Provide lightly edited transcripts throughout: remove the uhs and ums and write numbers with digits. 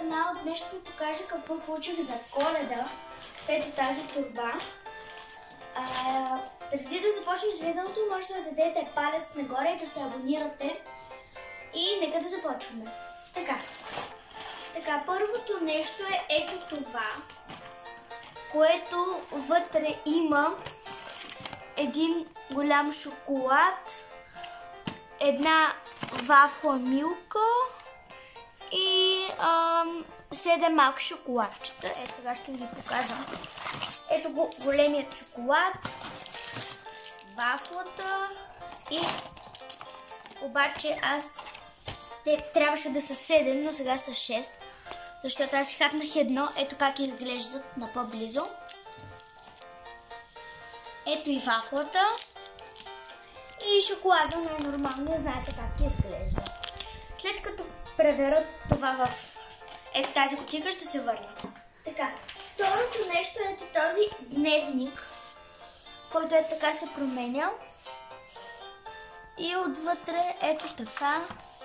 канал. Днес ще ви покажа какво получих за Коледа. Ето тази торба. Преди да започнем с видеото, може да дадете палец нагоре и да се абонирате. И нека да започваме. Така, първото нещо е ето това, което вътре има един голям шоколад, една вафла Милка и 7 малки шоколадчета. Ето сега ще ви покажа. Ето го големият шоколад, вафлата и обаче те трябваше да са 7, но сега са 6, защото аз си хапнах едно. Ето как изглеждат на по-близо. Ето и вафлата. И шоколада най-нормално, знаете как изглежда. След като преберат това в ето тази кутийка, ще се върна. Така, второто нещо е ето този дневник, който е така се променя. И отвътре ето така.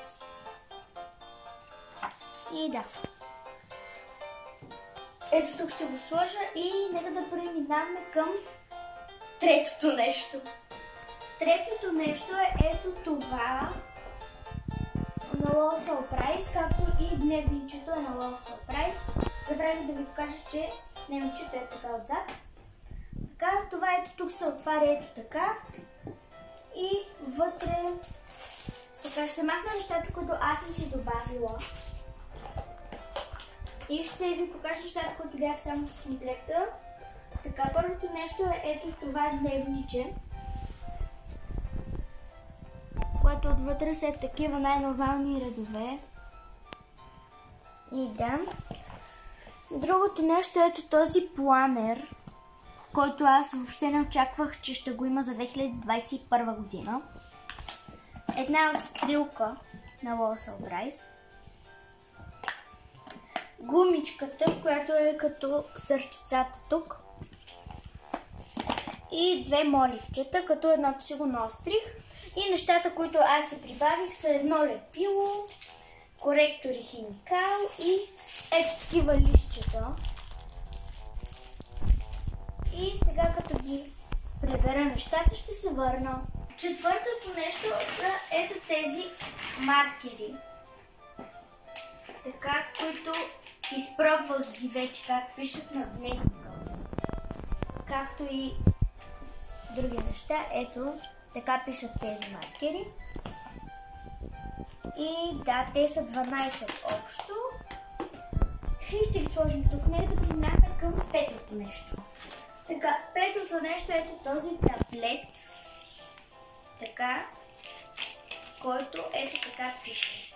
И да. Ето тук ще го сложа и нека да преминаваме към третото нещо. Третото нещо е ето това на Lol Surprise, както и дневничето е на Lol Surprise. Забравих да ви покажа, че дневничето е така отзад. Така, това ето тук се отваря ето така. И вътре така ще махна нещата, които аз съм си добавила. И ще ви покажа нещата, които бях само в комплекта. Така, първото нещо е ето това дневниче, което отвътре са такива най-нормални редове. И да. Другото нещо е ето този планер, който аз въобще не очаквах, че ще го има за 2021 година. Една стрелка на Lol Surprise. Гумичката, която е като сърчицата тук. И две моливчета, като едното си го наострих. И нещата, които аз си прибавих, са едно лепило, коректори химикал и ето такива листчета. И сега като ги пребера нещата, ще се върна. Четвъртото нещо са ето тези маркери. Така, които изпробвах ги вече, как пишат на дневника. Както и други неща. Ето, така пишат тези маркери. И да, те са 12 общо. И ще ги сложим тук. Нека да преминаваме към петото нещо. Така, петото нещо е ето този таблет. Така, който ето така пише.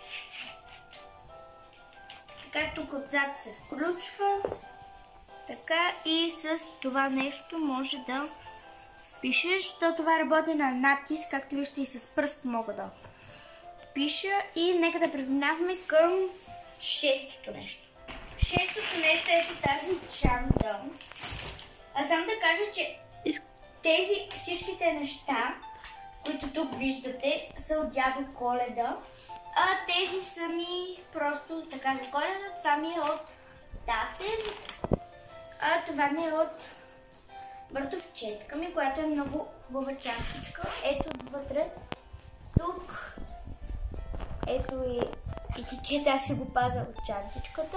Така, тук отзад се включва. Така, и с това нещо може да пишеш. То това работи на натиск, както виждате и с пръст мога да пиша. И нека да преминаваме към шестото нещо. Шестото нещо е ето тази чанда. А само да кажа, че тези всичките неща, които тук виждате, са от дядо Коледа. А тези са ми просто така за Коледа. Това ми е от татен. А това ми е от братовчетка ми, която е много хубава чантичка. Ето вътре. Тук. Ето и етикета, аз си го пазя от чантичката.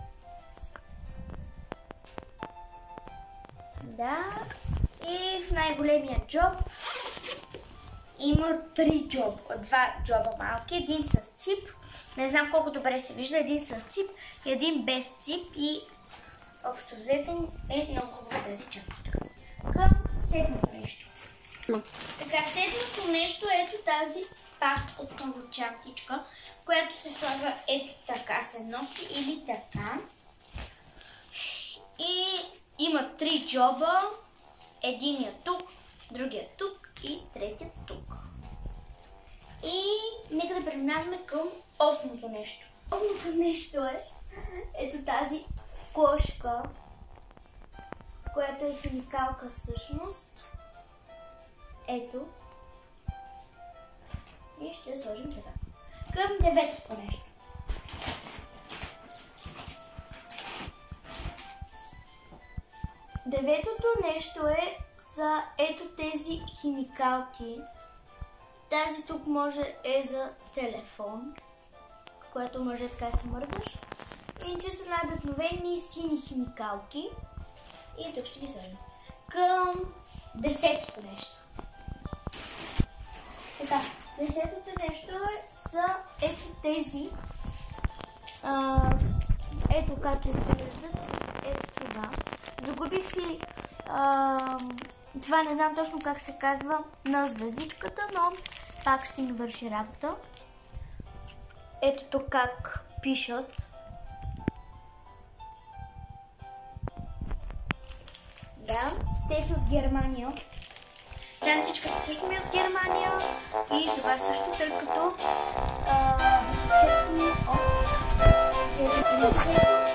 Да. И в най-големия джоб има 3 джоба. 2 джоба малки, един с цип. Не знам колко добре се вижда. Един с цип и един без цип. И общо взето е много хубава тази чантичка. Към седмото нещо. Така, седмото нещо е ето тази пак отново чантичка, която се слага ето така, се носи или така. И има 3 джоба. Единият тук, другият тук и третият тук. И нека да преминаваме към осмото нещо. Осмото нещо е ето тази кошка, която е химикалка всъщност. Ето. И ще я сложим така. Към деветото нещо. Деветото нещо са ето тези химикалки. Тази тук може за телефон, което може така се мърдаш. Иначе са най-обикновени сини химикалки. И тук ще ги сложим. Към десетото нещо. Така, десетото нещо са ето тези. Ето как изглеждат с ето това. Загубих си това, не знам точно как се казва на звездичката, но пак ще ми върши работа. Ето тук как пишат. Да, те са от Германия. Чантичката също ми е от Германия и това също, тъй като четваме от